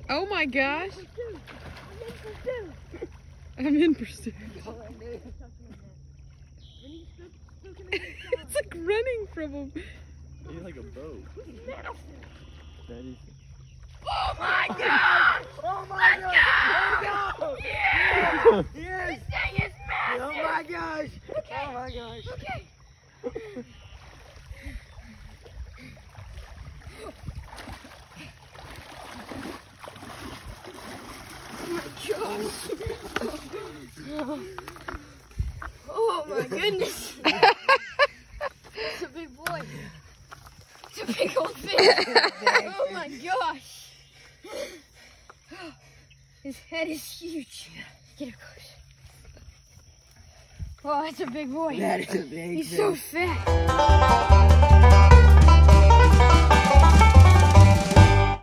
Oh my gosh. I'm in pursuit. It's like running from him. He's like a boat. That is. Oh my god! Oh my god! Go! Yeah! Yes! This thing is massive! Oh my gosh! Okay. Oh my gosh! Okay. Oh my goodness! It's a big boy. It's a big old fish. Oh my gosh! His head is huge. Get up close. Oh, that's a big boy. That is a big He's fish. so fat.